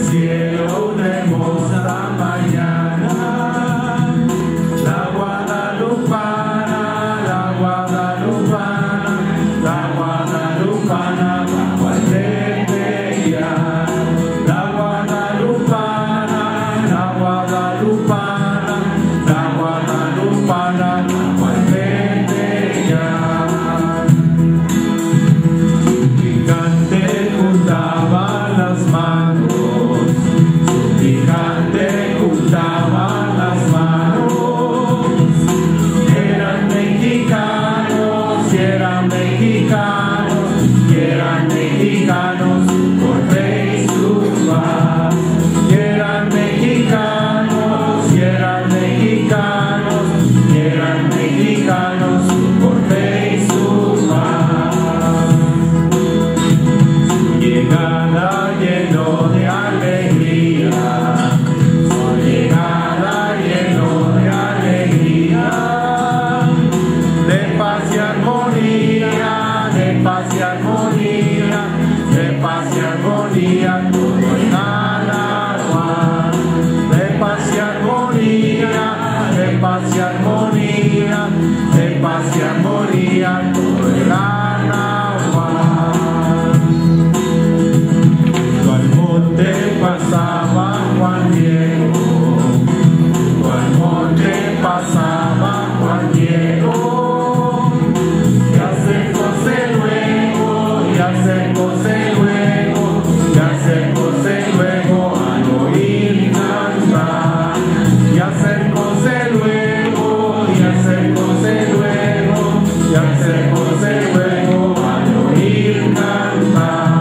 cielo una hermosa mañana, la guadalupana, la guadalupana, la guadalupana bajo al tepeyac. La guadalupana, la guadalupana, la guadalupana bajo al tepeyac. Suplicante juntaba las manos, suplicante juntaba las manos. Eran mexicanos, y eran mexicanos, y eran mexicanos por fe y su paz. Y eran mexicanos, y eran mexicanos, y eran mexicanos por fe y su paz. Llegada lleno de alegría, su llegada lleno de alegría, de paz y armonía, de paz y armonía, de paz y armonía, todo en Anahuac. De paz y armonía, de paz y armonía, de paz y armonía, todo en Anahuac. Al monte pasaba Juan Diego, al monte pasaba Juan Diego, y acercóse luego, y acercóse luego, y acercóse luego al oír cantar, y acercóse luego, y acercóse luego, y acercóse luego al oír cantar.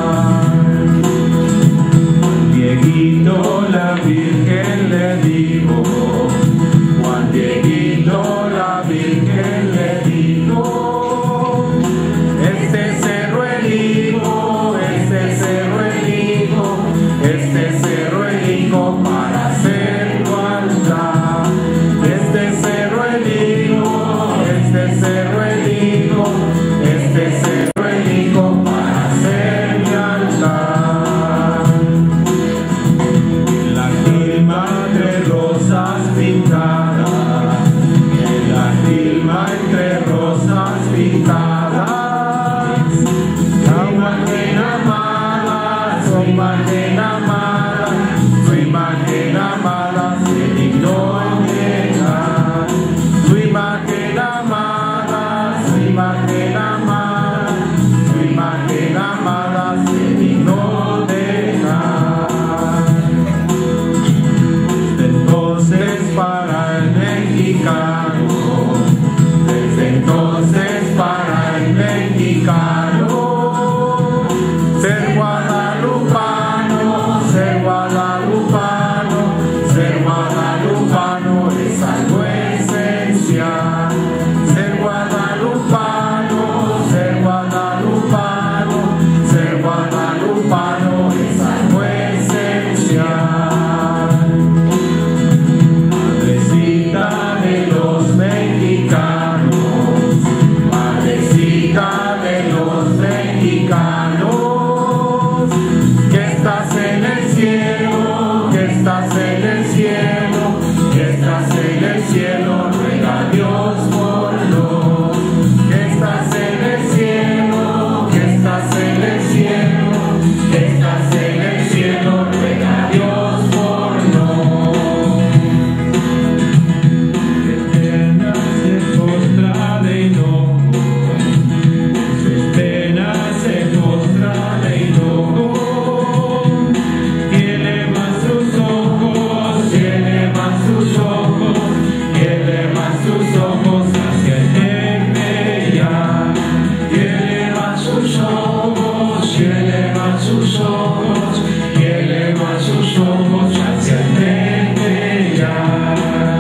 Dieguito la Virgen le dijo, Juan Dieguito la Virgen le dijo, este cerro elijo, este cerro elijo, este cerro elijo para hacer tu altar. Este cerro elijo, este cerro elijo, este cerro elijo para hacer mi altar. La tilma entre rosas pintadas, en la tilma entre rosas pintadas, su imagen amada, su imagen amada, su imagen amada se dignó en llegar. Su imagen amada, su imagen amada, su imagen amada se dignó dejar. Entonces para el mexicano, desde entonces para el mexicano, ser guadalupano, ser guadalupano, ser guadalupano es algo esencial. Ser guadalupano, ser guadalupano, ser guadalupano es algo esencial. Madrecita de los mexicanos, madrecita de los mexicanos, que estás en el cielo, que estás en el cielo, que estás en el cielo, ruega a Dios por los. Que estás en el cielo, que estás en el cielo, que estás en el cielo, ruega a Dios por los. Eterna se postra de enojo, sus penas se postra de enojo, y eleva sus ojos, y eleva sus ojos, y eleva sus ojos hacia el tepeyac. Y eleva sus ojos, y eleva sus ojos, y eleva sus ojos hacia el tepeyac.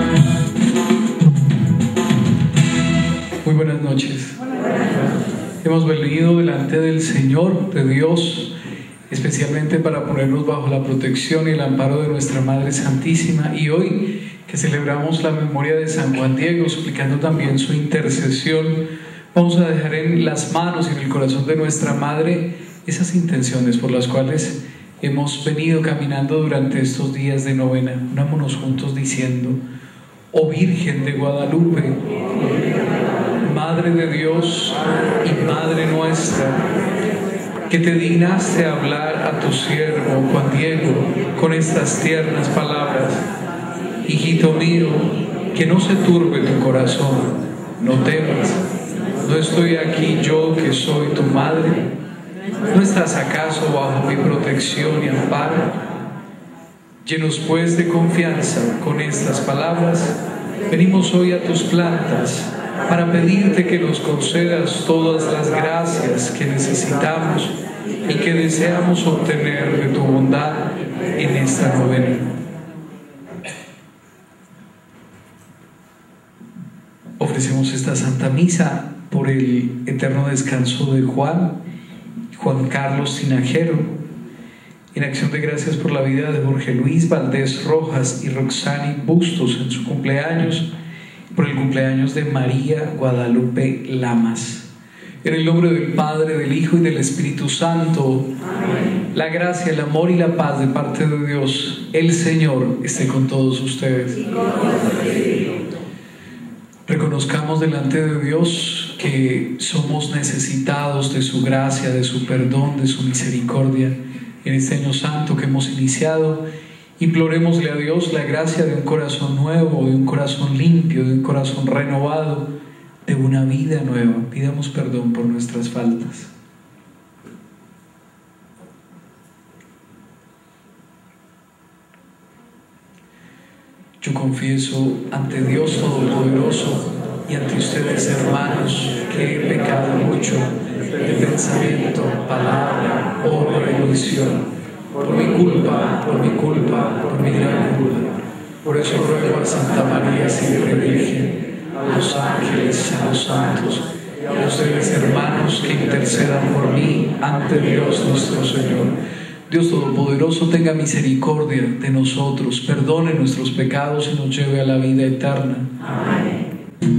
Muy buenas noches. Hemos venido delante del Señor, de Dios, especialmente para ponernos bajo la protección y el amparo de nuestra Madre Santísima. Y hoy que celebramos la memoria de San Juan Diego, suplicando también su intercesión, vamos a dejar en las manos y en el corazón de nuestra Madre esas intenciones por las cuales hemos venido caminando durante estos días de novena. Unámonos juntos diciendo: oh Virgen de Guadalupe, Madre de Dios y Madre nuestra, que te dignaste hablar a tu siervo Juan Diego con estas tiernas palabras. Hijito mío, que no se turbe tu corazón, no temas. ¿No estoy aquí yo que soy tu madre? ¿No estás acaso bajo mi protección y amparo? Llenos pues de confianza con estas palabras, venimos hoy a tus plantas para pedirte que nos concedas todas las gracias que necesitamos y que deseamos obtener de tu bondad en esta novena. Ofrecemos esta Santa Misa por el eterno descanso de Juan Carlos Tinajero, en acción de gracias por la vida de Jorge Luis Valdés Rojas y Roxani Bustos en su cumpleaños, por el cumpleaños de María Guadalupe Lamas. En el nombre del Padre, del Hijo y del Espíritu Santo. Amén. La gracia, el amor y la paz de parte de Dios, el Señor, esté con todos ustedes. Reconozcamos delante de Dios que somos necesitados de su gracia, de su perdón, de su misericordia. En este año santo que hemos iniciado, implorémosle a Dios la gracia de un corazón nuevo, de un corazón limpio, de un corazón renovado, de una vida nueva. Pidamos perdón por nuestras faltas. Yo confieso ante Dios Todopoderoso y ante ustedes, hermanos, que he pecado mucho de pensamiento, palabra, obra y omisión, por mi culpa, por mi gran culpa. Por eso ruego a Santa María siempre Virgen, a los ángeles, a los santos y a ustedes, hermanos, que intercedan por mí ante Dios nuestro Señor. Dios Todopoderoso tenga misericordia de nosotros, perdone nuestros pecados y nos lleve a la vida eterna. Amén.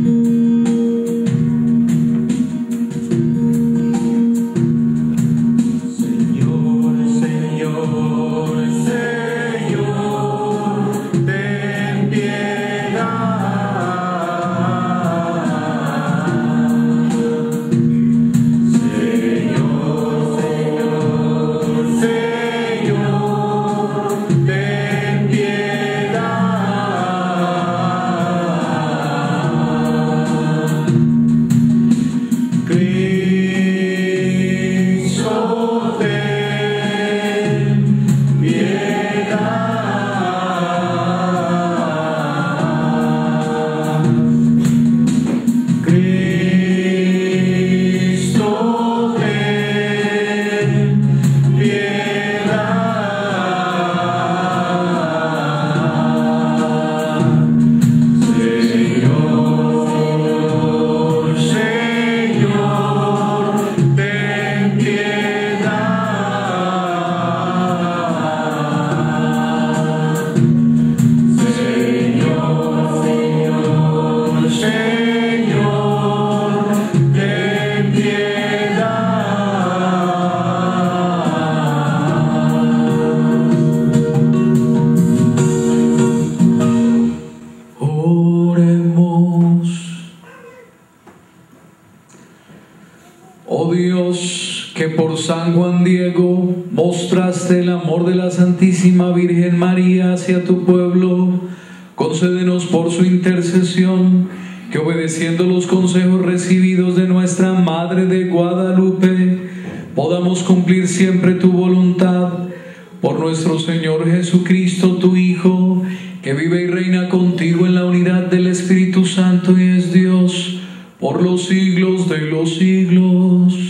San Juan Diego, mostraste el amor de la Santísima Virgen María hacia tu pueblo. Concédenos por su intercesión que, obedeciendo los consejos recibidos de nuestra Madre de Guadalupe, podamos cumplir siempre tu voluntad. Por nuestro Señor Jesucristo, tu Hijo, que vive y reina contigo en la unidad del Espíritu Santo y es Dios por los siglos de los siglos.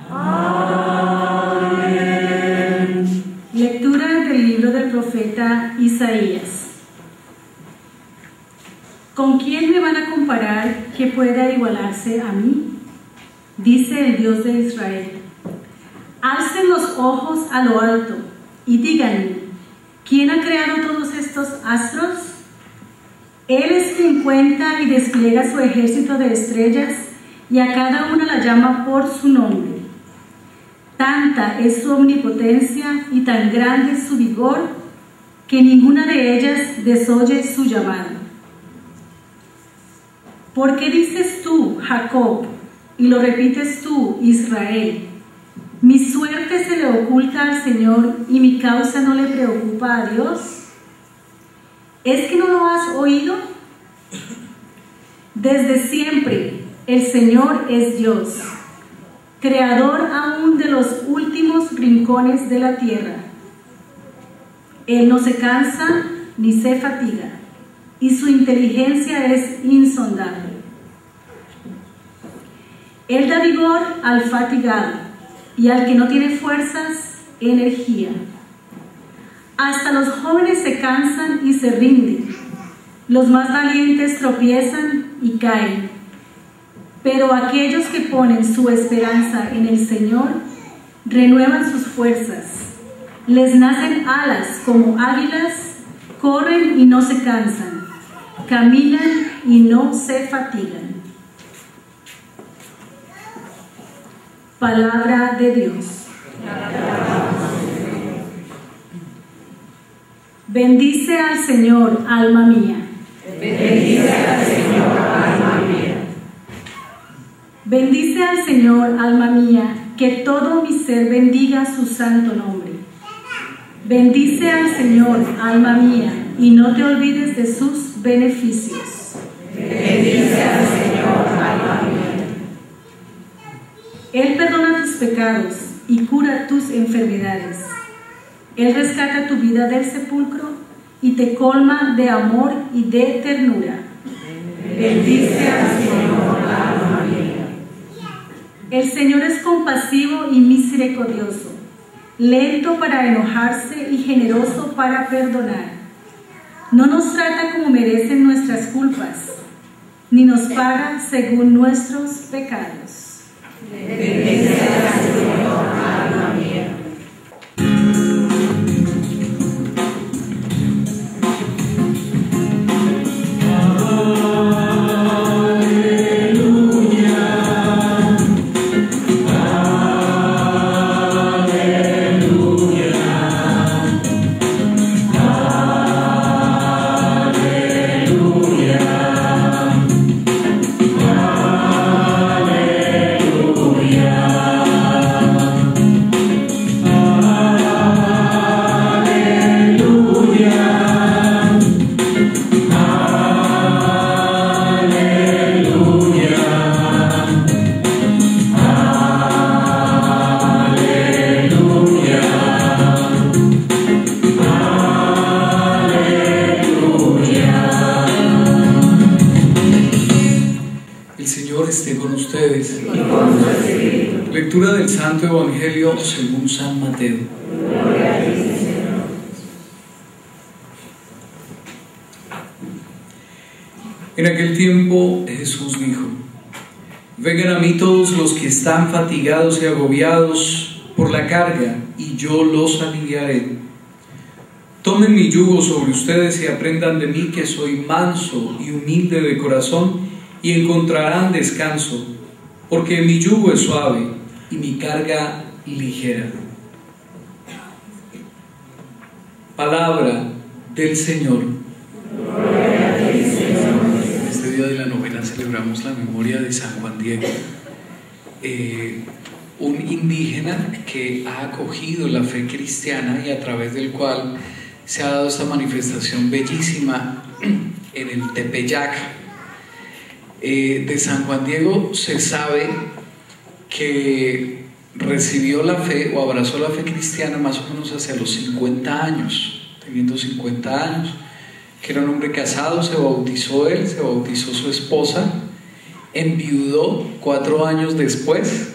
Amén. Lectura del libro del profeta Isaías. ¿Con quién me van a comparar que pueda igualarse a mí? Dice el Dios de Israel. Alcen los ojos a lo alto y díganme, ¿quién ha creado todos estos astros? Él es quien cuenta y despliega su ejército de estrellas y a cada una la llama por su nombre. Tanta es su omnipotencia y tan grande su vigor, que ninguna de ellas desoye su llamado. ¿Por qué dices tú, Jacob, y lo repites tú, Israel? Mi suerte se le oculta al Señor y mi causa no le preocupa a Dios. ¿Es que no lo has oído? Desde siempre el Señor es Dios, creador aún de los últimos rincones de la tierra. Él no se cansa ni se fatiga, y su inteligencia es insondable. Él da vigor al fatigado, y al que no tiene fuerzas, energía. Hasta los jóvenes se cansan y se rinden, los más valientes tropiezan y caen. Pero aquellos que ponen su esperanza en el Señor renuevan sus fuerzas, les nacen alas como águilas, corren y no se cansan, caminan y no se fatigan. Palabra de Dios. Bendice al Señor, alma mía. Bendice al Señor, alma mía. Bendice al Señor, alma mía, que todo mi ser bendiga su santo nombre. Bendice al Señor, alma mía, y no te olvides de sus beneficios. Bendice al Señor, alma mía. Él perdona tus pecados y cura tus enfermedades. Él rescata tu vida del sepulcro y te colma de amor y de ternura. Bendice al Señor, alma mía. El Señor es compasivo y misericordioso, lento para enojarse y generoso para perdonar. No nos trata como merecen nuestras culpas, ni nos paga según nuestros pecados. Bendice al Señor, alma mía. Lectura del Santo Evangelio según San Mateo. En aquel tiempo Jesús dijo: vengan a mí todos los que están fatigados y agobiados por la carga, y yo los aliviaré. Tomen mi yugo sobre ustedes y aprendan de mí, que soy manso y humilde de corazón, y encontrarán descanso, porque mi yugo es suave y mi carga ligera. Palabra del Señor. Gloria a ti, Señor. En este día de la novena celebramos la memoria de San Juan Diego, un indígena que ha acogido la fe cristiana y a través del cual se ha dado esta manifestación bellísima en el Tepeyac. De San Juan Diego se sabe que recibió la fe o abrazó la fe cristiana más o menos hacia los 50 años, teniendo 50 años, que era un hombre casado. Se bautizó él, se bautizó su esposa, enviudó 4 años después,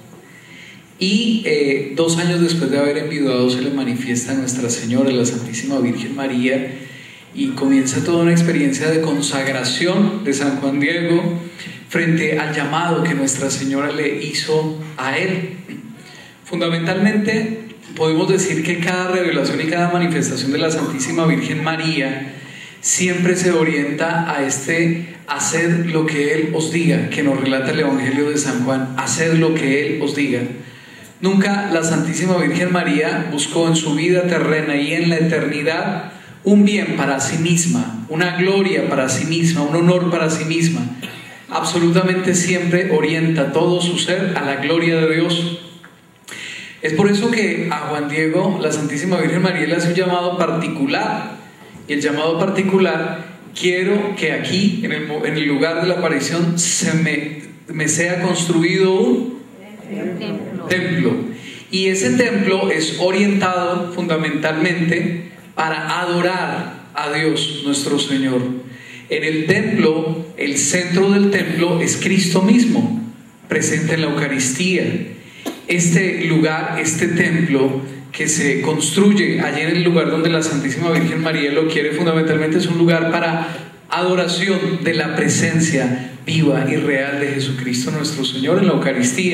y 2 años después de haber enviudado se le manifiesta a Nuestra Señora, la Santísima Virgen María, y comienza toda una experiencia de consagración de San Juan Diego frente al llamado que Nuestra Señora le hizo a él. Fundamentalmente podemos decir que cada revelación y cada manifestación de la Santísima Virgen María siempre se orienta a haced lo que Él os diga, que nos relata el Evangelio de San Juan: haced lo que Él os diga. Nunca la Santísima Virgen María buscó en su vida terrena y en la eternidad un bien para sí misma, una gloria para sí misma, un honor para sí misma. Absolutamente siempre orienta todo su ser a la gloria de Dios. Es por eso que a Juan Diego, la Santísima Virgen María, le hace un llamado particular. Y el llamado particular: quiero que aquí, en el lugar de la aparición, me sea construido un templo. Y ese templo es orientado fundamentalmente para adorar a Dios nuestro Señor. En el templo, el centro del templo es Cristo mismo, presente en la Eucaristía. Este lugar, este templo que se construye allí en el lugar donde la Santísima Virgen María lo quiere, fundamentalmente es un lugar para adoración de la presencia viva y real de Jesucristo nuestro Señor en la Eucaristía.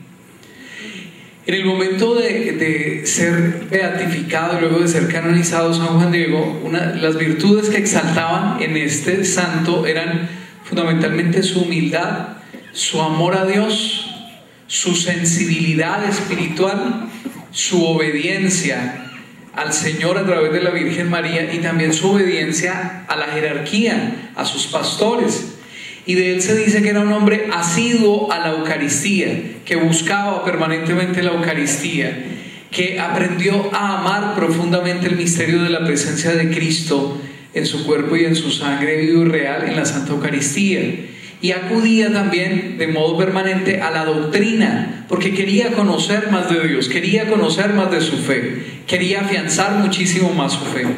En el momento de ser beatificado y luego de ser canonizado San Juan Diego, las virtudes que exaltaban en este santo eran fundamentalmente su humildad, su amor a Dios, su sensibilidad espiritual, su obediencia al Señor a través de la Virgen María y también su obediencia a la jerarquía, a sus pastores. Y de él se dice que era un hombre asiduo a la Eucaristía, que buscaba permanentemente la Eucaristía, que aprendió a amar profundamente el misterio de la presencia de Cristo en su cuerpo y en su sangre vivo y real en la Santa Eucaristía. Y acudía también de modo permanente a la doctrina, porque quería conocer más de Dios, quería conocer más de su fe, quería afianzar muchísimo más su fe.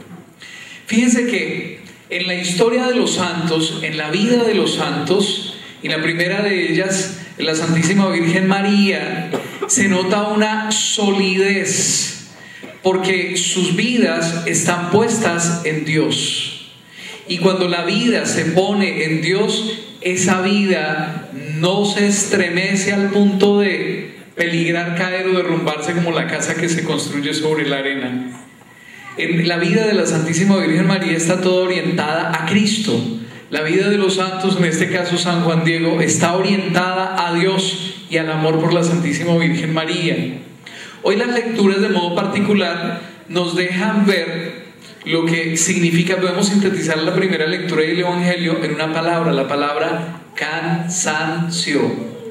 Fíjense que en la historia de los santos, en la vida de los santos, y la primera de ellas, la Santísima Virgen María, se nota una solidez, porque sus vidas están puestas en Dios. Y cuando la vida se pone en Dios, esa vida no se estremece al punto de peligrar caer o derrumbarse como la casa que se construye sobre la arena. En la vida de la Santísima Virgen María está toda orientada a Cristo. La vida de los santos, en este caso San Juan Diego, está orientada a Dios y al amor por la Santísima Virgen María. Hoy las lecturas de modo particular nos dejan ver lo que significa. Podemos sintetizar la primera lectura del Evangelio en una palabra, la palabra cansancio.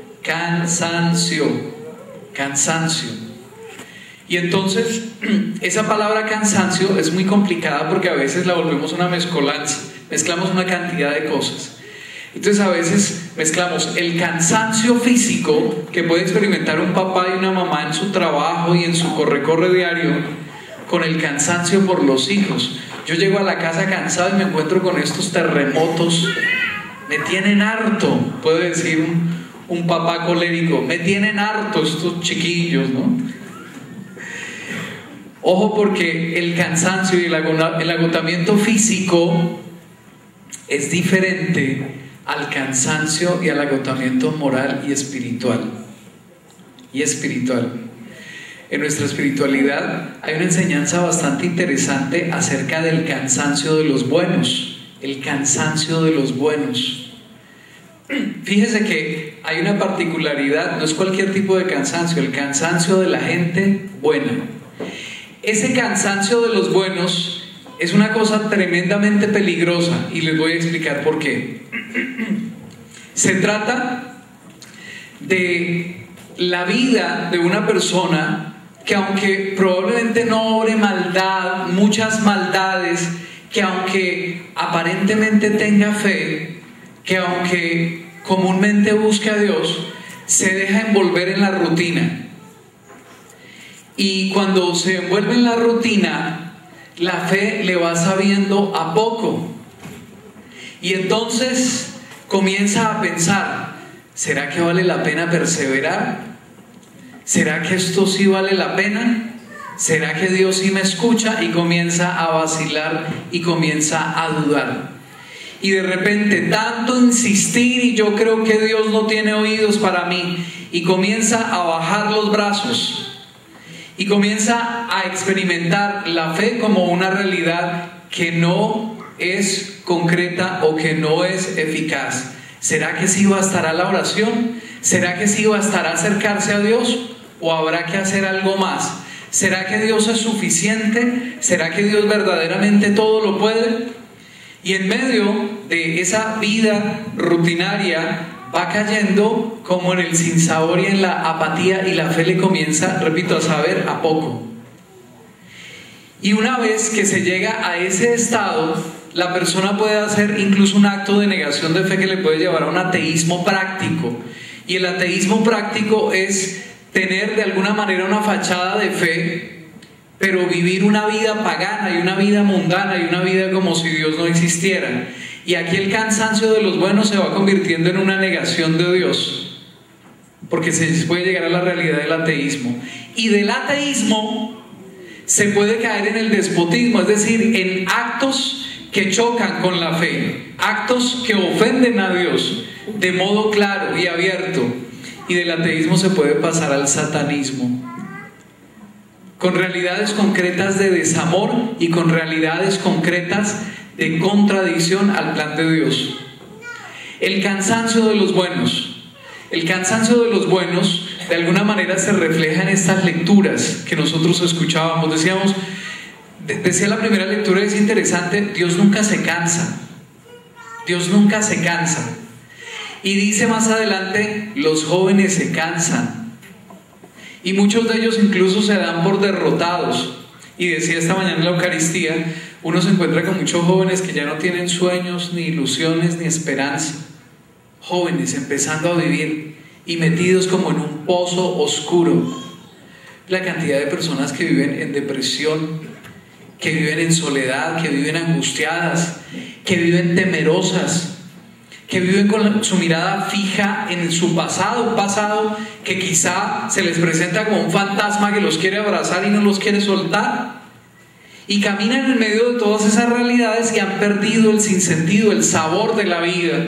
Cansancio. Cansancio. Y entonces esa palabra cansancio es muy complicada porque a veces la volvemos una mezcolanza, mezclamos una cantidad de cosas. Entonces a veces mezclamos el cansancio físico que puede experimentar un papá y una mamá en su trabajo y en su corre-corre diario con el cansancio por los hijos. Yo llego a la casa cansado y me encuentro con estos terremotos, me tienen harto, puede decir un papá colérico, me tienen harto estos chiquillos, ¿no? Ojo, porque el cansancio y el agotamiento físico es diferente al cansancio y al agotamiento moral y espiritual. En nuestra espiritualidad hay una enseñanza bastante interesante acerca del cansancio de los buenos. El cansancio de los buenos. Fíjese que hay una particularidad, no es cualquier tipo de cansancio, el cansancio de la gente buena. Ese cansancio de los buenos es una cosa tremendamente peligrosa y les voy a explicar por qué. Se trata de la vida de una persona que, aunque probablemente no obre maldad, muchas maldades, que aunque aparentemente tenga fe, que aunque comúnmente busque a Dios, se deja envolver en la rutina. Y cuando se envuelve en la rutina, la fe le va sabiendo a poco. Y entonces comienza a pensar, ¿será que vale la pena perseverar? ¿Será que esto sí vale la pena? ¿Será que Dios sí me escucha? Y comienza a vacilar y comienza a dudar. Y de repente, tanto insistir y yo creo que Dios no tiene oídos para mí, y comienza a bajar los brazos. Y comienza a experimentar la fe como una realidad que no es concreta o que no es eficaz. ¿Será que sí bastará la oración? ¿Será que sí bastará acercarse a Dios? ¿O habrá que hacer algo más? ¿Será que Dios es suficiente? ¿Será que Dios verdaderamente todo lo puede? Y en medio de esa vida rutinaria va cayendo como en el sinsabor y en la apatía, y la fe le comienza, repito, a saber a poco. Y una vez que se llega a ese estado, la persona puede hacer incluso un acto de negación de fe que le puede llevar a un ateísmo práctico. Y el ateísmo práctico es tener de alguna manera una fachada de fe, pero vivir una vida pagana y una vida mundana y una vida como si Dios no existiera. Y aquí el cansancio de los buenos se va convirtiendo en una negación de Dios, porque se puede llegar a la realidad del ateísmo. Y del ateísmo se puede caer en el despotismo, es decir, en actos que chocan con la fe, actos que ofenden a Dios de modo claro y abierto. Y del ateísmo se puede pasar al satanismo, con realidades concretas de desamor y con realidades concretas de contradicción al plan de Dios. El cansancio de los buenos. El cansancio de los buenos de alguna manera se refleja en estas lecturas que nosotros escuchábamos. Decía la primera lectura, es interesante, Dios nunca se cansa. Dios nunca se cansa. Y dice más adelante, los jóvenes se cansan. Y muchos de ellos incluso se dan por derrotados. Y decía esta mañana en la Eucaristía, uno se encuentra con muchos jóvenes que ya no tienen sueños, ni ilusiones, ni esperanza. Jóvenes empezando a vivir y metidos como en un pozo oscuro. La cantidad de personas que viven en depresión, que viven en soledad, que viven angustiadas, que viven temerosas, que viven con su mirada fija en su pasado, un pasado que quizá se les presenta como un fantasma que los quiere abrazar y no los quiere soltar. Y caminan en medio de todas esas realidades y han perdido el sinsentido, el sabor de la vida.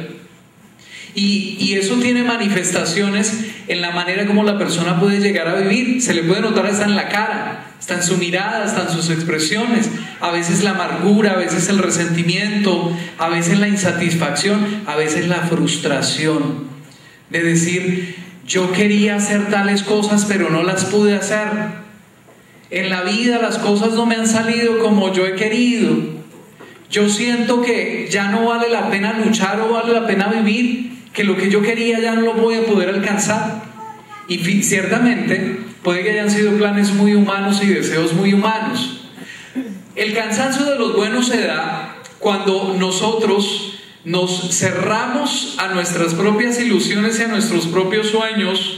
Y eso tiene manifestaciones en la manera como la persona puede llegar a vivir. Se le puede notar hasta en la cara, está en su mirada, está en sus expresiones. A veces la amargura, a veces el resentimiento, a veces la insatisfacción, a veces la frustración de decir, yo quería hacer tales cosas pero no las pude hacer. En la vida las cosas no me han salido como yo he querido. Yo siento que ya no vale la pena luchar o vale la pena vivir, que lo que yo quería ya no lo voy a poder alcanzar. Y ciertamente puede que hayan sido planes muy humanos y deseos muy humanos. El cansancio de los buenos se da cuando nosotros nos cerramos a nuestras propias ilusiones y a nuestros propios sueños.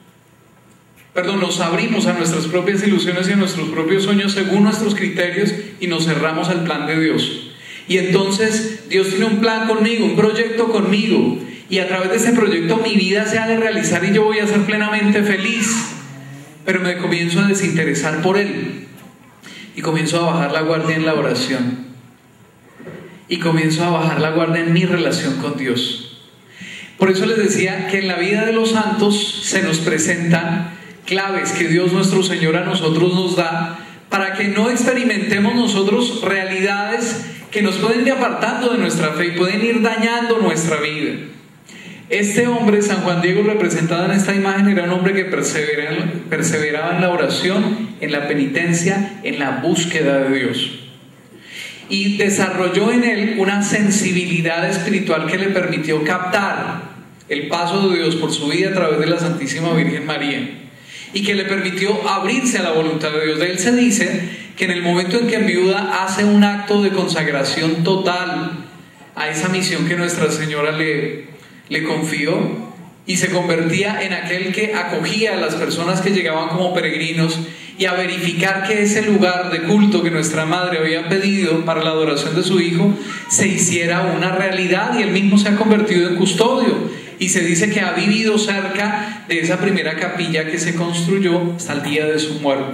Nos abrimos a nuestras propias ilusiones y a nuestros propios sueños según nuestros criterios y nos cerramos al plan de Dios. Y entonces Dios tiene un plan conmigo, un proyecto conmigo, y a través de ese proyecto mi vida se ha de realizar y yo voy a ser plenamente feliz. Pero me comienzo a desinteresar por Él y comienzo a bajar la guardia en la oración y comienzo a bajar la guardia en mi relación con Dios. Por eso les decía que en la vida de los santos se nos presentan claves que Dios nuestro Señor a nosotros nos da para que no experimentemos nosotros realidades que nos pueden ir apartando de nuestra fe y pueden ir dañando nuestra vida. Este hombre, San Juan Diego, representado en esta imagen, era un hombre que perseveraba en la oración, en la penitencia, en la búsqueda de Dios. Y desarrolló en él una sensibilidad espiritual que le permitió captar el paso de Dios por su vida a través de la Santísima Virgen María, y que le permitió abrirse a la voluntad de Dios. De él se dice que en el momento en que en viuda hace un acto de consagración total a esa misión que Nuestra Señora le confió, y se convertía en aquel que acogía a las personas que llegaban como peregrinos y a verificar que ese lugar de culto que nuestra madre había pedido para la adoración de su hijo se hiciera una realidad, y él mismo se ha convertido en custodio. Y se dice que ha vivido cerca de esa primera capilla que se construyó hasta el día de su muerte.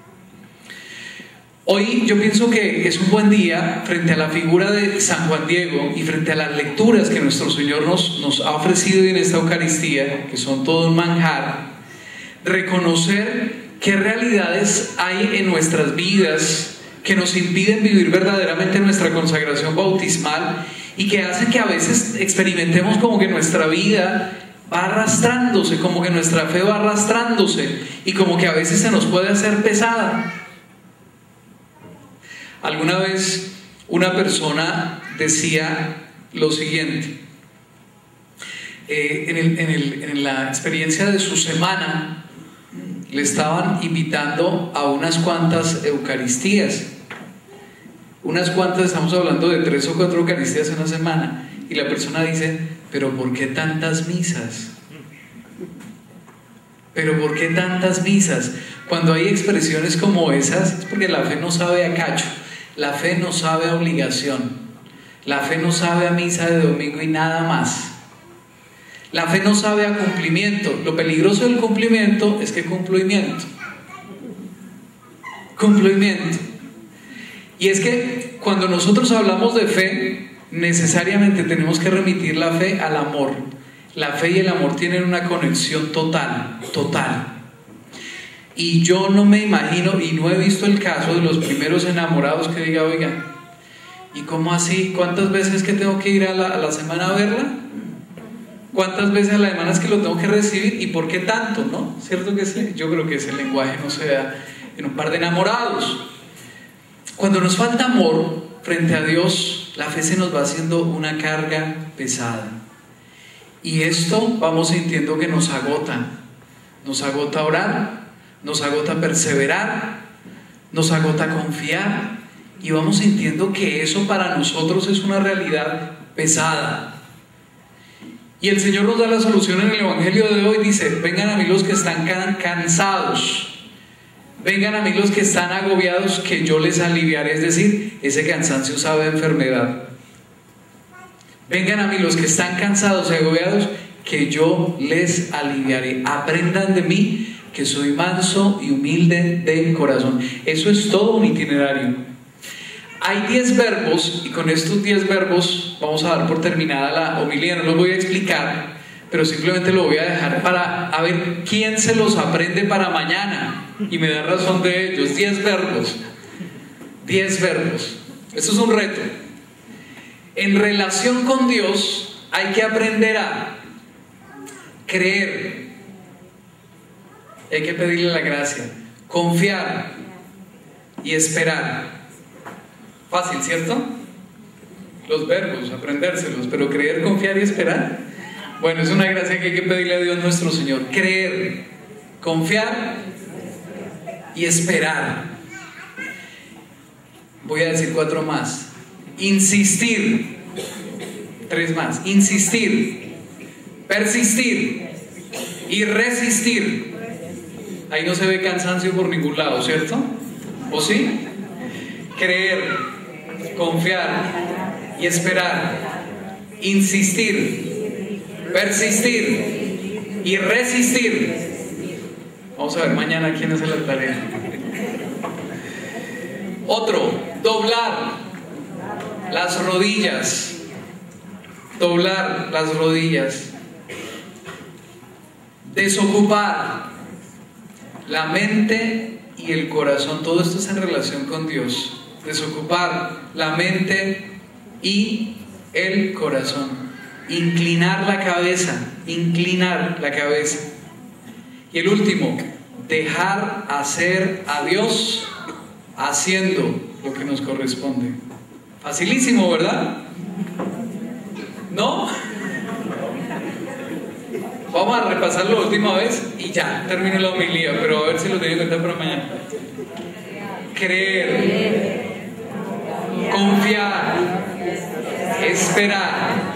Hoy yo pienso que es un buen día, frente a la figura de San Juan Diego y frente a las lecturas que nuestro Señor nos ha ofrecido en esta Eucaristía, que son todo un manjar, reconocer qué realidades hay en nuestras vidas que nos impiden vivir verdaderamente nuestra consagración bautismal y que hacen que a veces experimentemos como que nuestra vida va arrastrándose, como que nuestra fe va arrastrándose y como que a veces se nos puede hacer pesada. Alguna vez una persona decía lo siguiente, en la experiencia de su semana le estaban invitando a unas cuantas eucaristías, unas cuantas, estamos hablando de 3 o 4 eucaristías en una semana, y la persona dice: pero ¿por qué tantas misas? ¿Pero por qué tantas misas? Cuando hay expresiones como esas es porque la fe no sabe a cacho, la fe no sabe a obligación, la fe no sabe a misa de domingo y nada más. La fe no sabe a cumplimiento. Lo peligroso del cumplimiento es que cumplimiento. Y es que cuando nosotros hablamos de fe, necesariamente tenemos que remitir la fe al amor. La fe y el amor tienen una conexión total. Y yo no me imagino, y no he visto el caso de los primeros enamorados que diga: oiga, ¿y cómo así? ¿Cuántas veces que tengo que ir a la semana a verla? ¿Cuántas veces a la semana es que lo tengo que recibir? ¿Y por qué tanto? ¿No? ¿Cierto que sí? Yo creo que ese lenguaje no se da en un par de enamorados. Cuando nos falta amor frente a Dios, la fe se nos va haciendo una carga pesada. Y esto vamos sintiendo que nos agota. Nos agota orar, nos agota perseverar, nos agota confiar. Y vamos sintiendo que eso para nosotros es una realidad pesada. Y el Señor nos da la solución en el Evangelio de hoy. Dice: vengan a mí los que están cansados, vengan a mí los que están agobiados, que yo les aliviaré. Es decir, ese cansancio sabe a enfermedad. Vengan a mí los que están cansados y agobiados, que yo les aliviaré. Aprendan de mí, que soy manso y humilde de corazón. Eso es todo un itinerario. Hay 10 verbos, y con estos 10 verbos vamos a dar por terminada la homilía. No los voy a explicar, pero simplemente lo voy a dejar para a ver quién se los aprende para mañana y me da razón de ellos. 10 verbos. 10 verbos. Esto es un reto. En relación con Dios hay que aprender a creer, hay que pedirle la gracia, confiar y esperar. Fácil, ¿cierto? Los verbos, aprendérselos, pero creer, confiar y esperar. Bueno, es una gracia que hay que pedirle a Dios nuestro Señor. Creer, confiar y esperar. Voy a decir 4 más. Insistir. 3 más. Insistir, persistir y resistir. Ahí no se ve cansancio por ningún lado, ¿cierto? ¿O sí? Creer, confiar y esperar, insistir, persistir y resistir. Vamos a ver mañana quién hace la tarea. Otro, doblar las rodillas. Doblar las rodillas. Desocupar la mente y el corazón. Todo esto es en relación con Dios. Desocupar la mente y el corazón. Inclinar la cabeza. Inclinar la cabeza. Y el último, dejar hacer a Dios haciendo lo que nos corresponde. Facilísimo, ¿verdad? ¿No? Vamos a repasarlo la última vez y ya, termino la homilía, pero a ver si lo tengo que contar para mañana. Creer, confiar, esperar,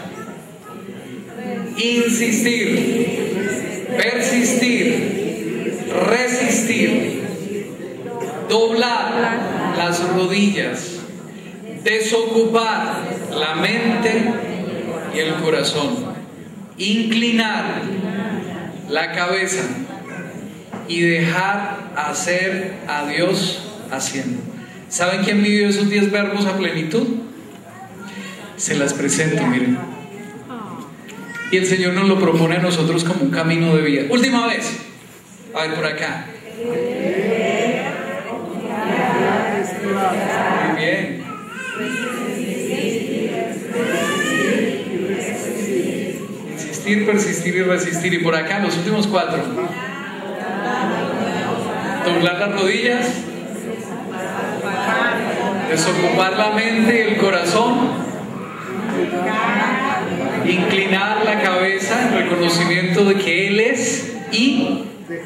insistir, persistir, resistir, doblar las rodillas, desocupar la mente y el corazón, inclinar la cabeza y dejar hacer a Dios haciendo. ¿Saben quién vivió esos 10 verbos a plenitud? Se las presento, miren. Y el Señor nos lo propone a nosotros como un camino de vida. Última vez. A ver, por acá. Muy bien. Insistir, resistir, persistir y resistir. Y por acá, los últimos 4. Doblar las rodillas, desocupar la mente y el corazón, inclinar la cabeza en reconocimiento de que Él es y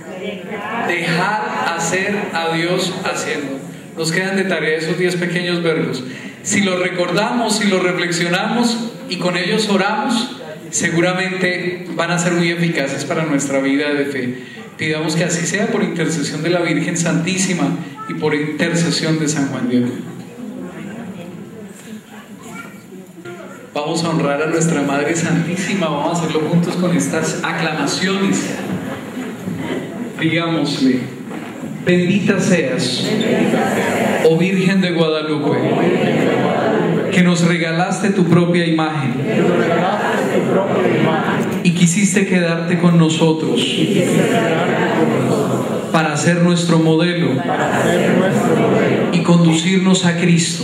dejar hacer a Dios haciendo. Nos quedan de tarea esos 10 pequeños verbos. Si los recordamos, si los reflexionamos y con ellos oramos, seguramente van a ser muy eficaces para nuestra vida de fe. Pidamos que así sea, por intercesión de la Virgen Santísima y por intercesión de San Juan Diego. Vamos a honrar a nuestra Madre Santísima. Vamos a hacerlo juntos con estas aclamaciones. Digámosle: bendita seas, oh Virgen de Guadalupe, que nos regalaste tu propia imagen y quisiste quedarte con nosotros para ser nuestro modelo y conducirnos a Cristo,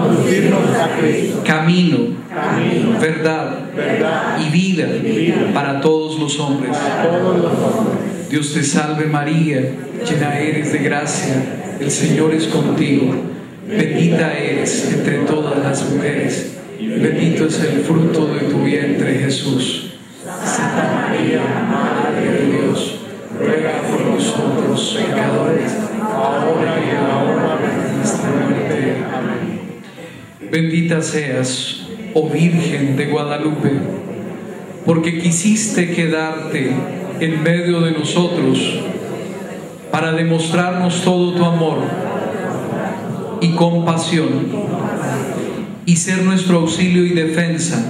camino, verdad y vida para todos los hombres. Dios te salve María, llena eres de gracia, el Señor es contigo, bendita eres entre todas las mujeres, bendito es el fruto de tu vientre Jesús. Santa María, Madre de Dios, ruega por nosotros pecadores, ahora y en la hora de nuestra muerte. Amén. Bendita seas, oh Virgen de Guadalupe, porque quisiste quedarte en medio de nosotros para demostrarnos todo tu amor y compasión y ser nuestro auxilio y defensa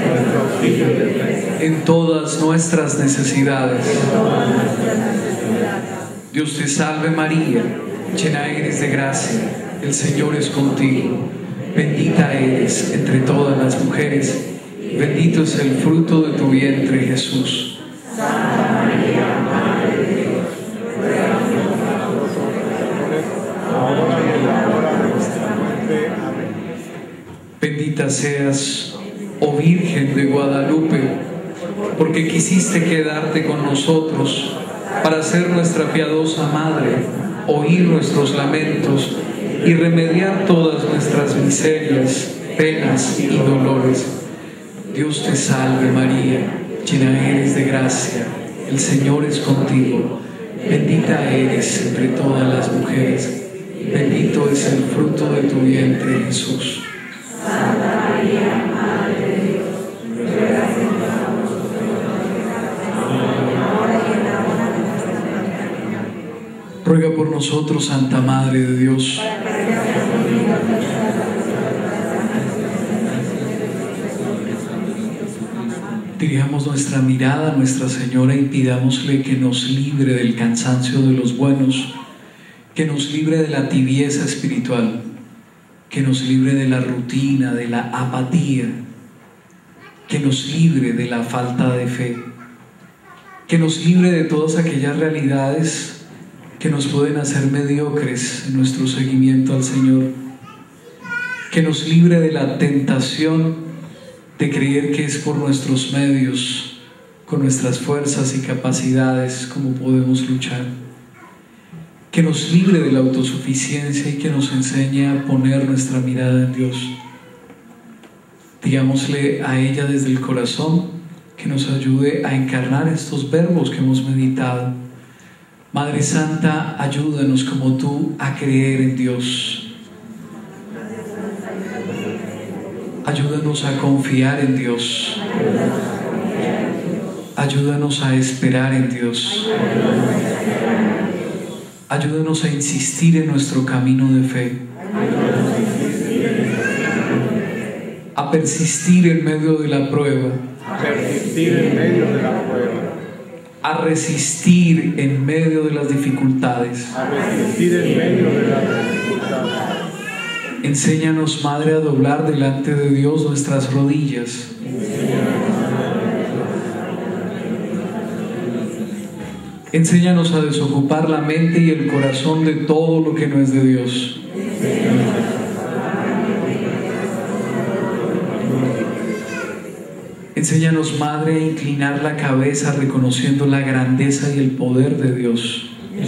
en todas nuestras necesidades. Dios te salve María, llena eres de gracia, el Señor es contigo, bendita eres entre todas las mujeres, bendito es el fruto de tu vientre Jesús. Santa María, Madre de Dios, ruega por nosotros pecadores, ahora y en la hora de nuestra muerte. Amén. Bendita seas, oh Virgen de Guadalupe, porque quisiste quedarte con nosotros para ser nuestra piadosa Madre, oír nuestros lamentos y remediar todas nuestras miserias, penas y dolores. Dios te salve María, llena eres de gracia, el Señor es contigo, bendita eres entre todas las mujeres, bendito es el fruto de tu vientre Jesús. Santa María, Madre de Dios, ruega por nosotros ahora y en la hora de nuestra muerte. Ruega por nosotros, Santa Madre de Dios. Dirijamos nuestra mirada a Nuestra Señora y pidámosle que nos libre del cansancio de los buenos, que nos libre de la tibieza espiritual, que nos libre de la rutina, de la apatía, que nos libre de la falta de fe, que nos libre de todas aquellas realidades que nos pueden hacer mediocres en nuestro seguimiento al Señor, que nos libre de la tentación de creer que es por nuestros medios, con nuestras fuerzas y capacidades, como podemos luchar, que nos libre de la autosuficiencia y que nos enseñe a poner nuestra mirada en Dios. Digámosle a ella desde el corazón que nos ayude a encarnar estos verbos que hemos meditado. Madre Santa, ayúdanos como tú a creer en Dios. Ayúdanos a confiar en Dios. Ayúdanos a esperar en Dios. Ayúdanos a insistir en nuestro camino de fe. A persistir en medio de la prueba. A resistir en medio de las dificultades. Enséñanos, Madre, a doblar delante de Dios nuestras rodillas. Enséñanos a desocupar la mente y el corazón de todo lo que no es de Dios. Enséñanos, Madre, a inclinar la cabeza reconociendo la grandeza y el poder de Dios.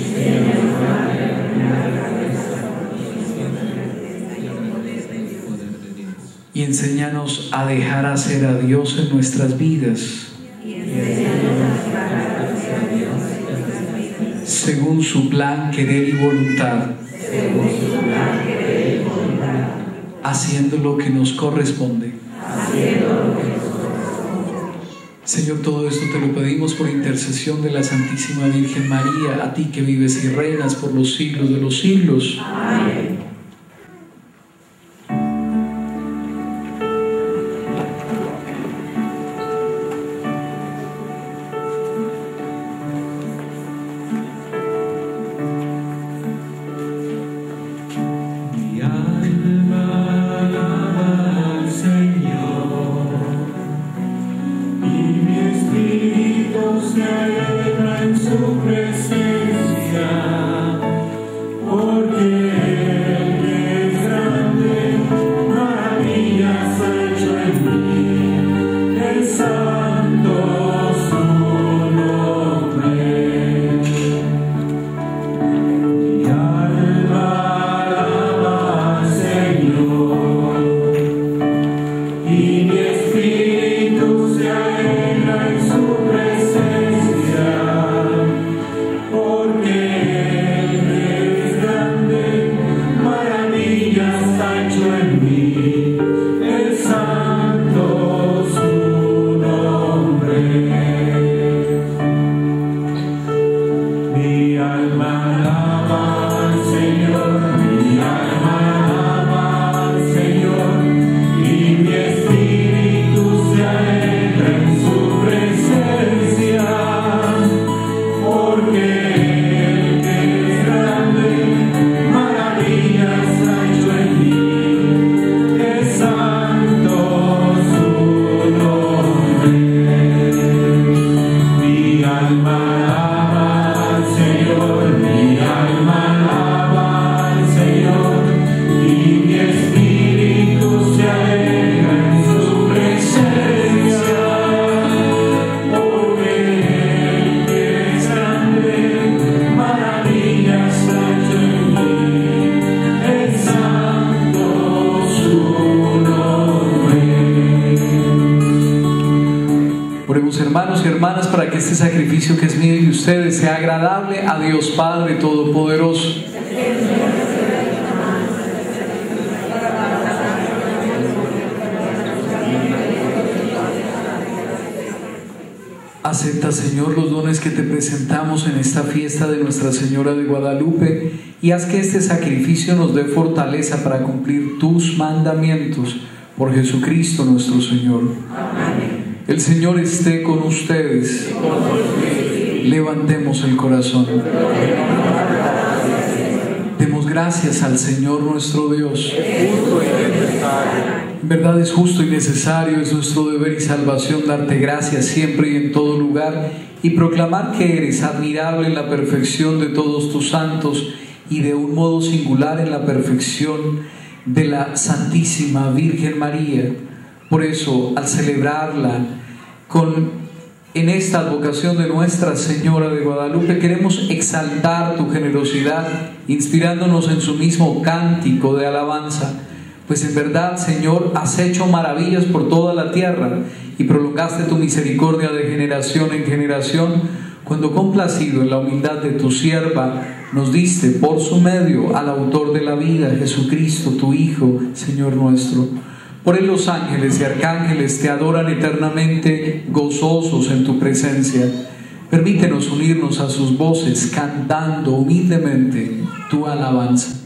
Y enséñanos a dejar hacer a Dios en nuestras vidas, según su plan, querer y voluntad, haciendo lo que nos corresponde. Señor, todo esto te lo pedimos por intercesión de la Santísima Virgen María, a ti que vives y reinas por los siglos de los siglos. Amén. Hermanos y hermanas, para que este sacrificio que es mío y de ustedes sea agradable a Dios Padre Todopoderoso. Acepta, Señor, los dones que te presentamos en esta fiesta de Nuestra Señora de Guadalupe y haz que este sacrificio nos dé fortaleza para cumplir tus mandamientos por Jesucristo nuestro Señor. Amén. El Señor esté con ustedes. Levantemos el corazón. Demos gracias al Señor nuestro Dios. En verdad es justo y necesario, es nuestro deber y salvación darte gracias siempre y en todo lugar y proclamar que eres admirable en la perfección de todos tus santos y de un modo singular en la perfección de la Santísima Virgen María. Por eso, al celebrarla en esta advocación de Nuestra Señora de Guadalupe, queremos exaltar tu generosidad, inspirándonos en su mismo cántico de alabanza. Pues en verdad, Señor, has hecho maravillas por toda la tierra y prolongaste tu misericordia de generación en generación, cuando complacido en la humildad de tu sierva, nos diste por su medio al autor de la vida, Jesucristo, tu Hijo, Señor nuestro. Por él los ángeles y arcángeles te adoran eternamente, gozosos en tu presencia. Permítenos unirnos a sus voces, cantando humildemente tu alabanza.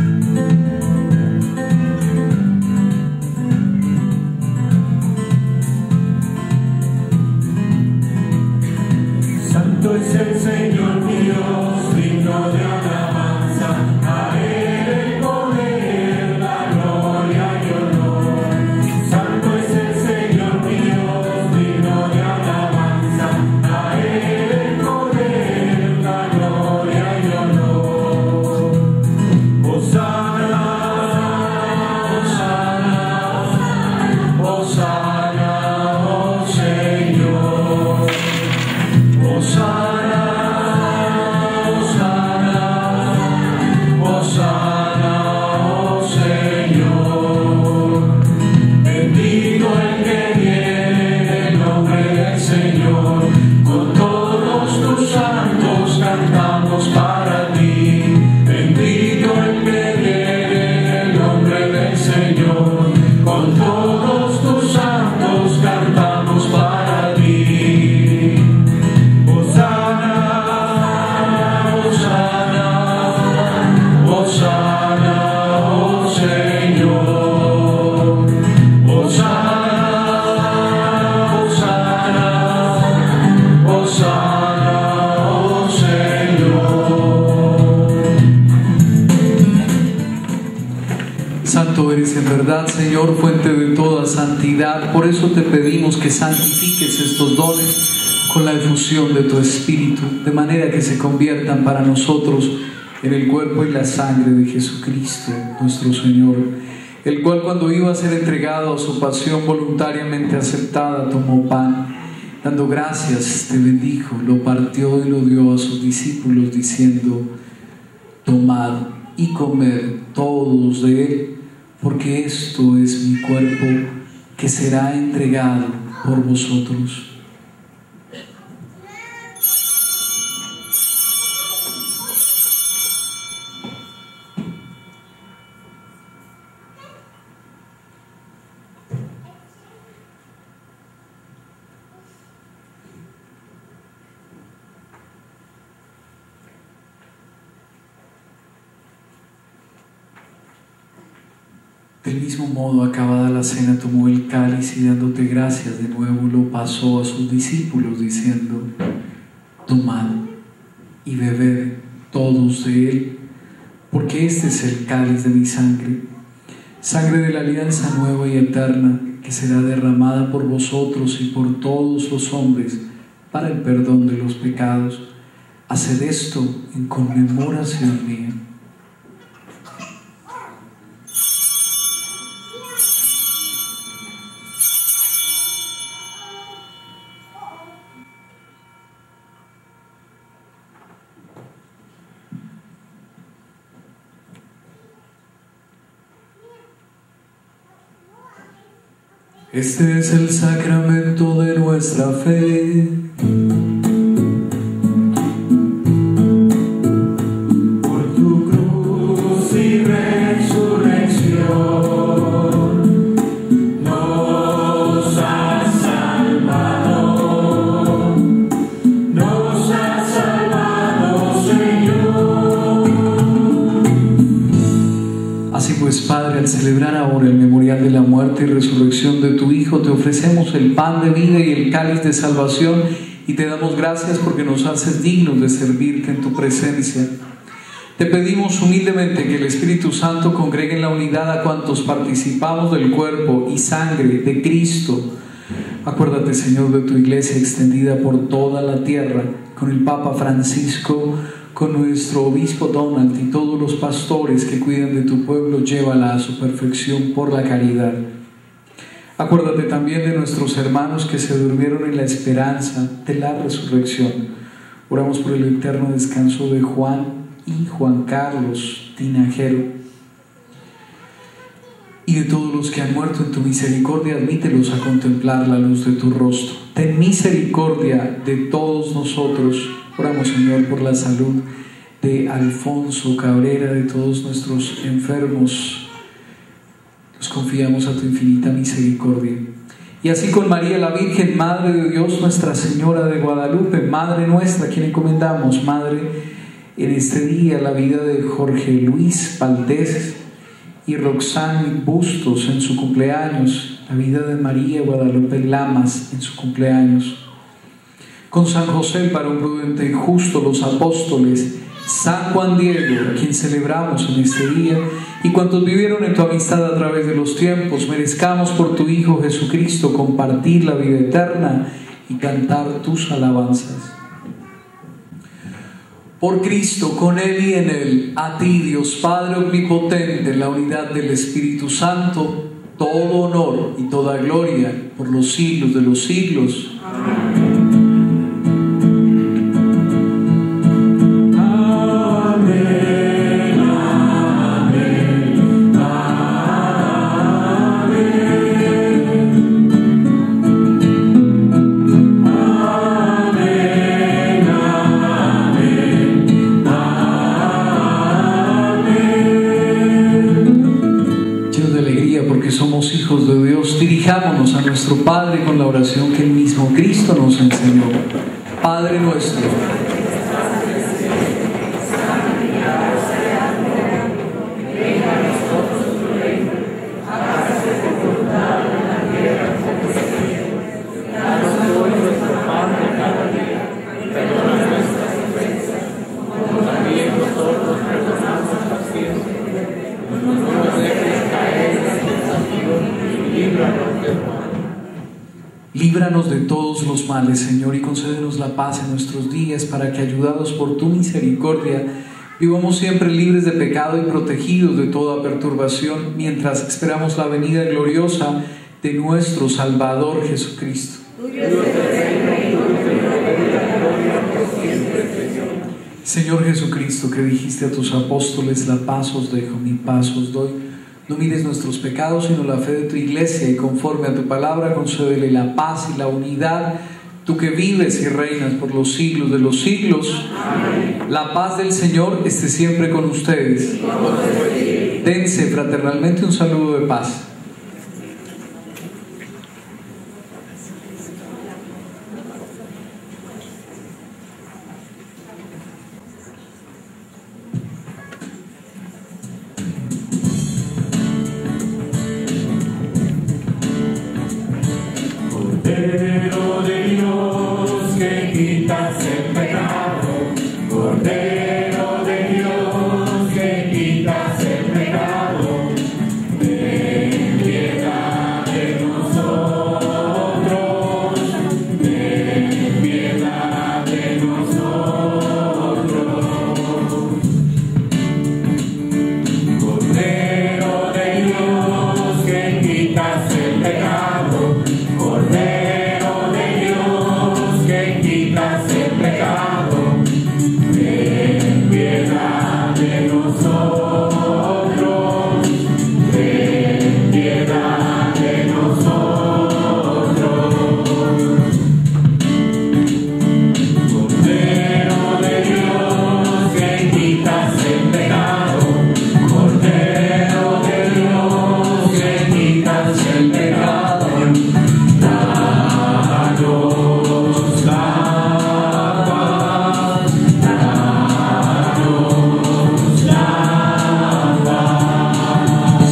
Santo es el Señor mi Dios, digno de alabanza, a Él el poder, la gloria y honor. Santo es el Señor mi Dios, digno de alabanza, a Él el poder, la gloria y honor. Hosana. en verdad, Señor, fuente de toda santidad. Por eso te pedimos que santifiques estos dones con la efusión de tu Espíritu, de manera que se conviertan para nosotros en el cuerpo y la sangre de Jesucristo, nuestro Señor, el cual, cuando iba a ser entregado a su pasión voluntariamente aceptada, tomó pan, dando gracias, te bendijo, lo partió y lo dio a sus discípulos, diciendo: tomad y comed todos de él, porque esto es mi cuerpo que será entregado por vosotros. Del mismo modo, acabada la cena, tomó el cáliz y, dándote gracias de nuevo, lo pasó a sus discípulos, diciendo: tomad y bebed todos de él, porque este es el cáliz de mi sangre, sangre de la alianza nueva y eterna, que será derramada por vosotros y por todos los hombres para el perdón de los pecados. Haced esto en conmemoración mía. Este es el sacramento de nuestra fe. Por tu cruz y resurrección nos has salvado, Señor. Así pues, Padre, al celebrar ahora el memorial de la muerte y resurrección de tu Hijo, te ofrecemos el pan de vida y el cáliz de salvación, y te damos gracias porque nos haces dignos de servirte en tu presencia. Te pedimos humildemente que el Espíritu Santo congregue en la unidad a cuantos participamos del cuerpo y sangre de Cristo. Acuérdate, Señor, de tu Iglesia extendida por toda la tierra, con el Papa Francisco, con nuestro obispo Donald y todos los pastores que cuidan de tu pueblo. Llévala a su perfección por la caridad. Acuérdate también de nuestros hermanos que se durmieron en la esperanza de la resurrección. Oramos por el eterno descanso de Juan y Juan Carlos Tinajero, y de todos los que han muerto. En tu misericordia admítelos a contemplar la luz de tu rostro. Ten misericordia de todos nosotros. Oramos, Señor, por la salud de Alfonso Cabrera, de todos nuestros enfermos. Los confiamos a tu infinita misericordia. Y así con María la Virgen, Madre de Dios, Nuestra Señora de Guadalupe, Madre nuestra, a quien encomendamos, Madre, en este día la vida de Jorge Luis Valdés y Roxana Bustos en su cumpleaños, la vida de María Guadalupe Lamas en su cumpleaños. Con San José, varón prudente y justo, los apóstoles, San Juan Diego, a quien celebramos en este día, y cuantos vivieron en tu amistad a través de los tiempos, merezcamos por tu Hijo Jesucristo compartir la vida eterna y cantar tus alabanzas. Por Cristo, con Él y en Él, a ti, Dios Padre omnipotente, en la unidad del Espíritu Santo, todo honor y toda gloria por los siglos de los siglos. Amén. Dirijámonos a nuestro Padre con la oración que el mismo Cristo nos enseñó. Padre nuestro, También nosotros perdonamos a los fieles, no nos dejes caer en Líbranos de todos los males, Señor, y concédenos la paz en nuestros días, para que, ayudados por tu misericordia, vivamos siempre libres de pecado y protegidos de toda perturbación, mientras esperamos la venida gloriosa de nuestro Salvador Jesucristo. Señor Jesucristo, que dijiste a tus apóstoles: la paz os dejo, mi paz os doy. No mires nuestros pecados, sino la fe de tu iglesia, y conforme a tu palabra concédele la paz y la unidad, tú que vives y reinas por los siglos de los siglos. Amén. La paz del Señor esté siempre con ustedes. Dense fraternalmente un saludo de paz. Cordero de Dios, que quitas el pecado, Cordero de Dios, que quitas el pecado, ten piedad de nosotros, ten piedad de nosotros. Cordero de Dios, que quitas el pecado, Cordero de Dios, que quitas el pecado, ten piedad de nosotros, ten piedad de nosotros. Cordero de Dios, que quitas el pecado, Cordero de Dios, que quitas el pecado, danos la paz, danos la paz.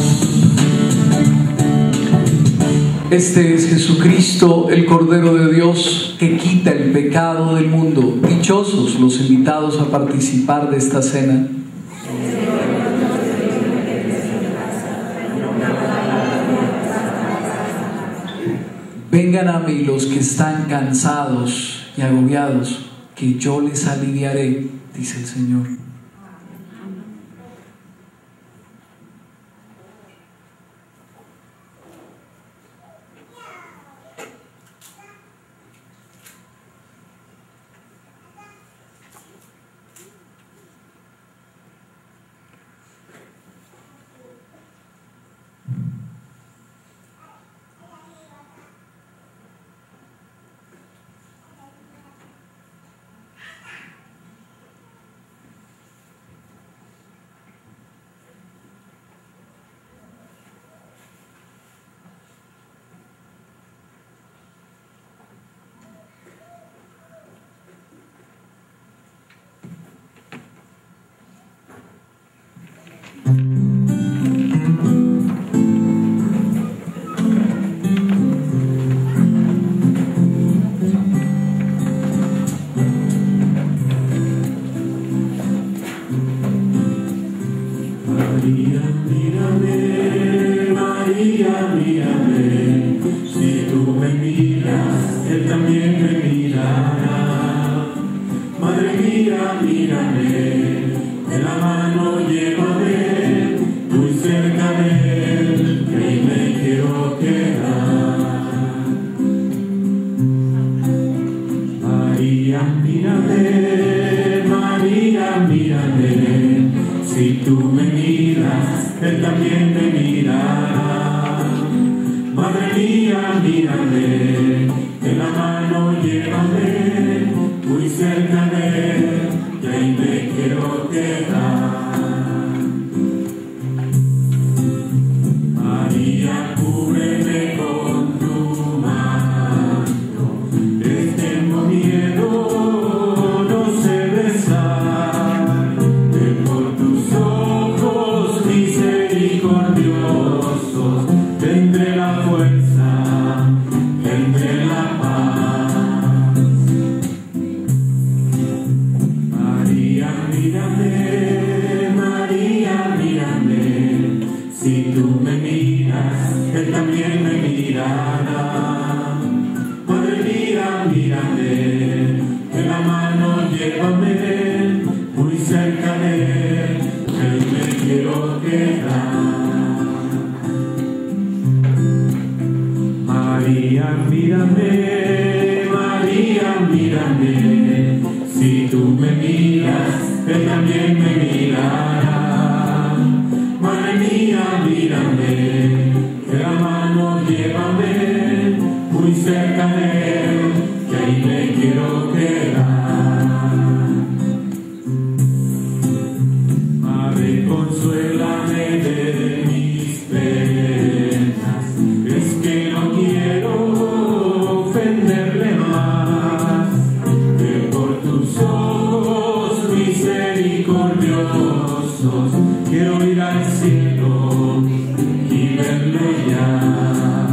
Este es Jesucristo, el Cordero de Dios, que quita el pecado del mundo. Dichosos los invitados a participar de esta cena. Vengan a mí los que están cansados y agobiados, que yo les aliviaré, dice el Señor. María, mírame, María, mírame, si tú me miras, Él también me mirará. Madre mía, mírame, de la mano llévame, muy cerca de Él, que ahí me quiero quedar. Madre, consuélame de mis penas, es que no quiero ofenderle más, que por tus ojos misericordiosos quiero ir al cielo y verle ya.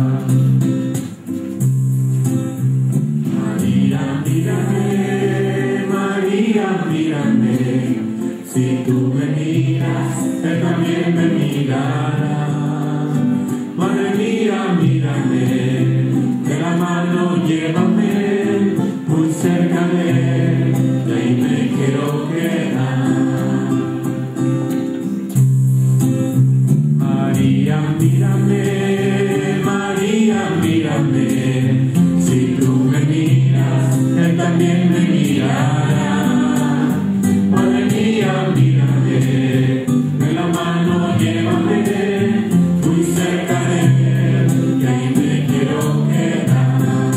María, mírame, María, mírame, si tú me miras, Él también me mirará. Madre mía, mírame, de la mano llévame, muy cerca de Él, y ahí me quiero quedar. María, mírame, María, mírame, si tú me miras, Él también me mirará. Madre mía, mírame, de la mano llévame, muy cerca de Él, y ahí me quiero quedar.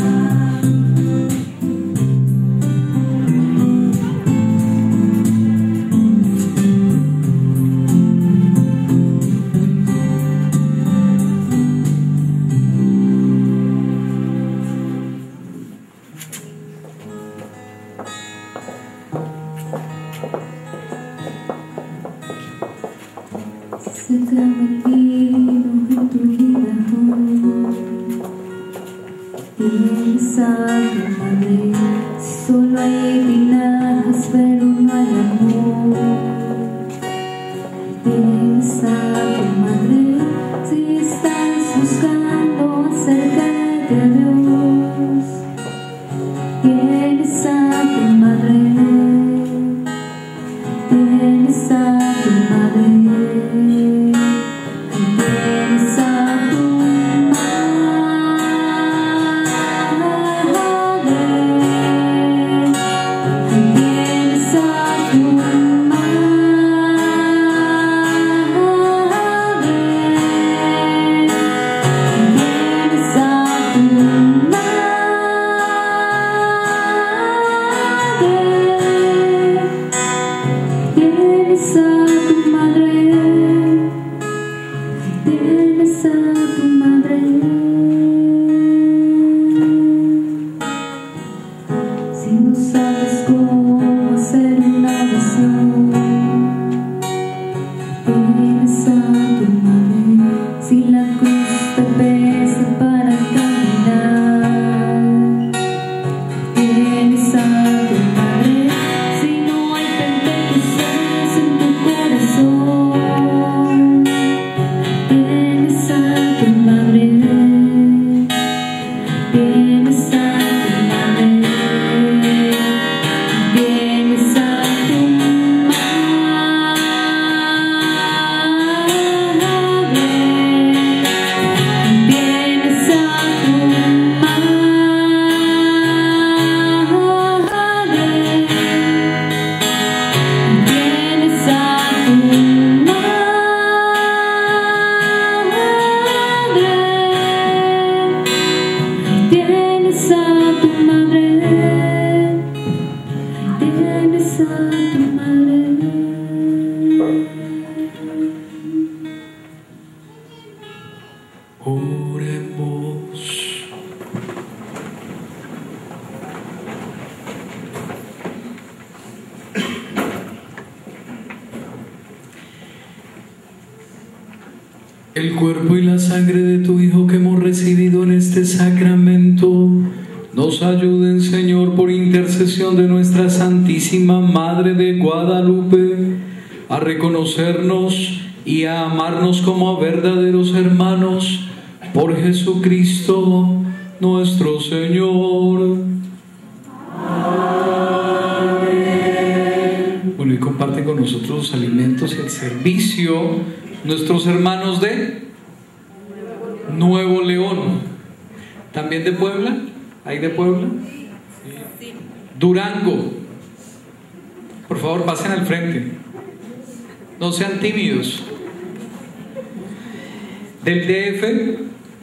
Se clama el vino en tu vida hoy. Tienes a tu madre, si solo hay tinajas pero no hay amor. Tienes a tu madre, si estás buscando acercarte a Dios. Tienes a tu madre, tienes a tu madre. Tienes a tu El cuerpo y la sangre de tu Hijo que hemos recibido en este sacramento nos ayuden, Señor, por intercesión de nuestra Santísima Madre de Guadalupe, a reconocernos y a amarnos como a verdaderos hermanos por Jesucristo nuestro Señor. Amén. Bueno, y comparte con nosotros los alimentos y el servicio nuestros hermanos de Nuevo León. ¿También de Puebla? ¿Hay de Puebla? Durango. Por favor, pasen al frente. No sean tímidos. Del DF.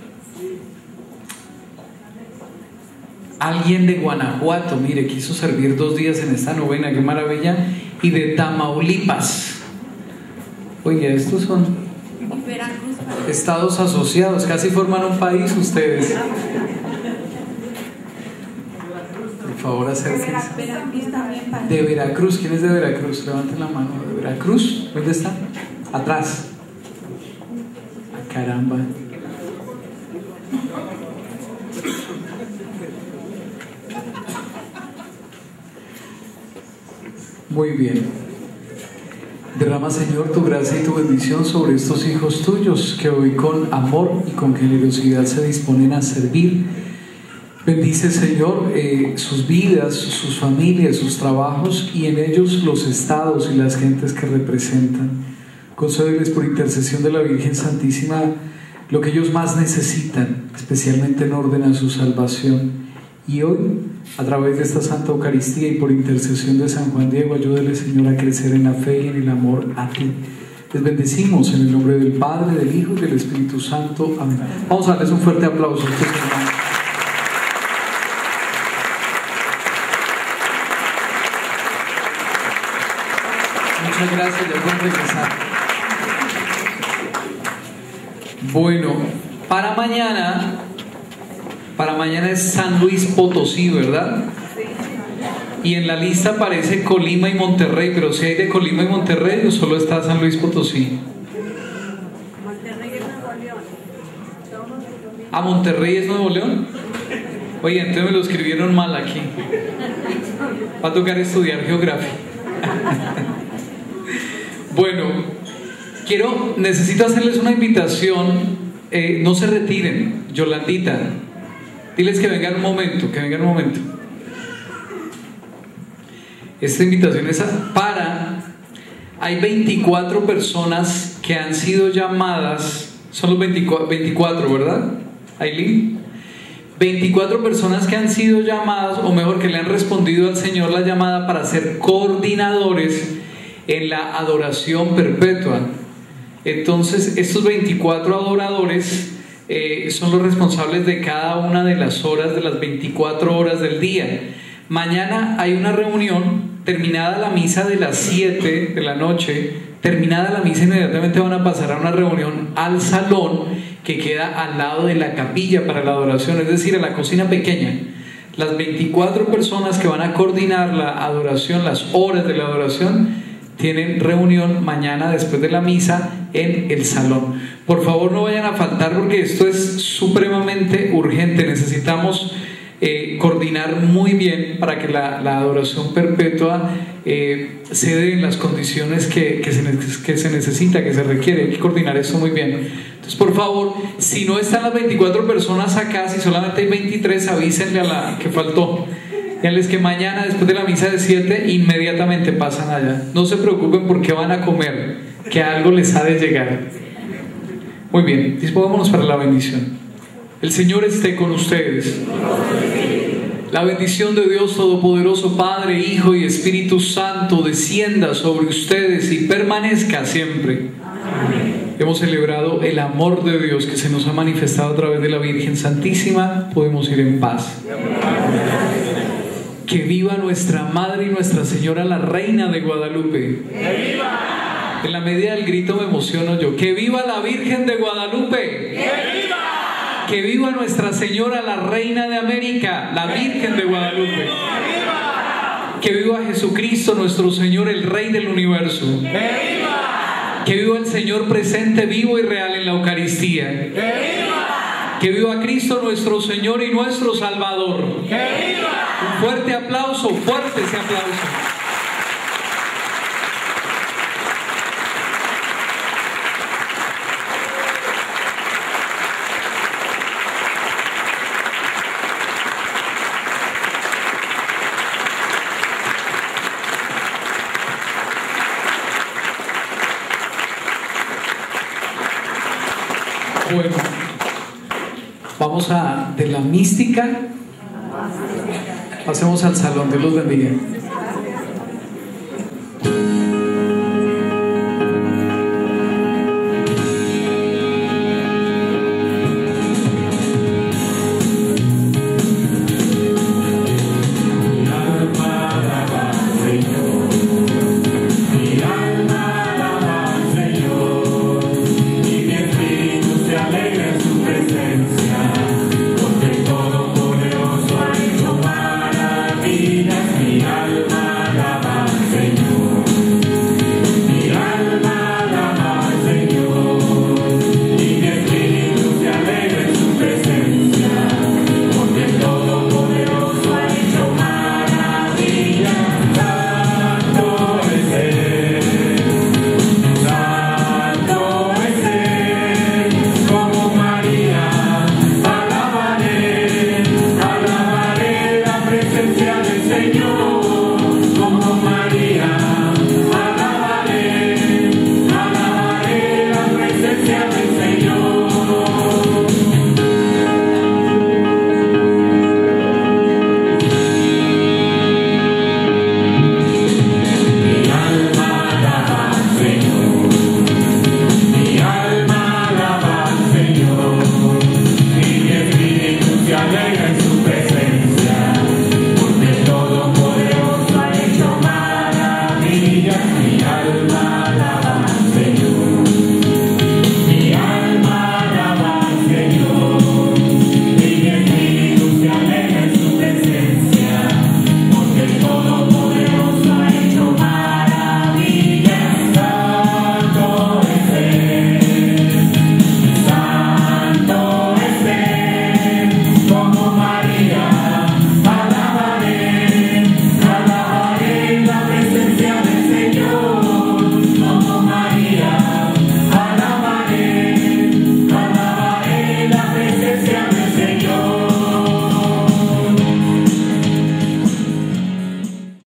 Alguien de Guanajuato, mire, quiso servir 2 días en esta novena, qué maravilla. Y de Tamaulipas. Oye, estos son estados asociados, casi forman un país ustedes. Por favor, acérquense. De Veracruz, ¿quién es de Veracruz? Levanten la mano. ¿De Veracruz? ¿Dónde está? Atrás. Ah, caramba. Muy bien. Derrama, Señor, tu gracia y tu bendición sobre estos hijos tuyos que hoy con amor y con generosidad se disponen a servir. Bendice, Señor, sus vidas, sus familias, sus trabajos y en ellos los estados y las gentes que representan. Concédeles por intercesión de la Virgen Santísima lo que ellos más necesitan, especialmente en orden a su salvación. Y hoy, a través de esta Santa Eucaristía y por intercesión de San Juan Diego, ayúdale, Señor, a crecer en la fe y en el amor a ti. Les bendecimos en el nombre del Padre, del Hijo y del Espíritu Santo. Amén. Vamos a darles un fuerte aplauso a estos hermanos. Muchas gracias, ya pueden regresar. Bueno, para mañana es San Luis Potosí, ¿verdad? Y en la lista aparece Colima y Monterrey, pero si hay de Colima y Monterrey o solo está San Luis Potosí. Monterrey es Nuevo León. ¿Ah, Monterrey es Nuevo León? Oye, entonces me lo escribieron mal aquí. Va a tocar estudiar geografía. Bueno, necesito hacerles una invitación. No se retiren, Yolandita. Diles que vengan un momento, Esta invitación es hay 24 personas que han sido llamadas. Son los 24, ¿verdad, Aileen? 24 personas que han sido llamadas, o mejor, que le han respondido al Señor la llamada para ser coordinadores en la adoración perpetua. Entonces, estos 24 adoradores son los responsables de cada una de las horas, de las 24 horas del día. Mañana hay una reunión, terminada la misa de las 7 de la noche, terminada la misa inmediatamente van a pasar a una reunión al salón que queda al lado de la capilla para la adoración, es decir, a la cocina pequeña. Las 24 personas que van a coordinar la adoración, las horas de la adoración, tienen reunión mañana después de la misa en el salón. Por favor, no vayan a faltar porque esto es supremamente urgente. Necesitamos coordinar muy bien para que la adoración perpetua se dé en las condiciones que se necesita, que se requiere. Hay que coordinar esto muy bien. Entonces, por favor, si no están las 24 personas acá, si solamente hay 23, avísenle a la que faltó. Díganles que mañana, después de la misa de 7, inmediatamente pasan allá. No se preocupen porque van a comer, que algo les ha de llegar. Muy bien, dispongámonos para la bendición. El Señor esté con ustedes. La bendición de Dios Todopoderoso, Padre, Hijo y Espíritu Santo, descienda sobre ustedes y permanezca siempre. Amén. Hemos celebrado el amor de Dios que se nos ha manifestado a través de la Virgen Santísima. Podemos ir en paz. Que viva nuestra Madre y Nuestra Señora, la Reina de Guadalupe. ¡Que viva! En la medida del grito me emociono yo. ¡Que viva la Virgen de Guadalupe! ¡Que viva! Que viva Nuestra Señora, la Reina de América, la Virgen de Guadalupe. ¡Que viva! Que viva Jesucristo, nuestro Señor, el Rey del universo. ¡Que viva! Que viva el Señor presente, vivo y real en la Eucaristía. ¡Que viva! Que viva Cristo, nuestro Señor y nuestro Salvador. ¡Que viva! Un fuerte aplauso, fuerte ese aplauso. Bueno, Vamos de la mística, pasemos al salón. Dios los bendiga.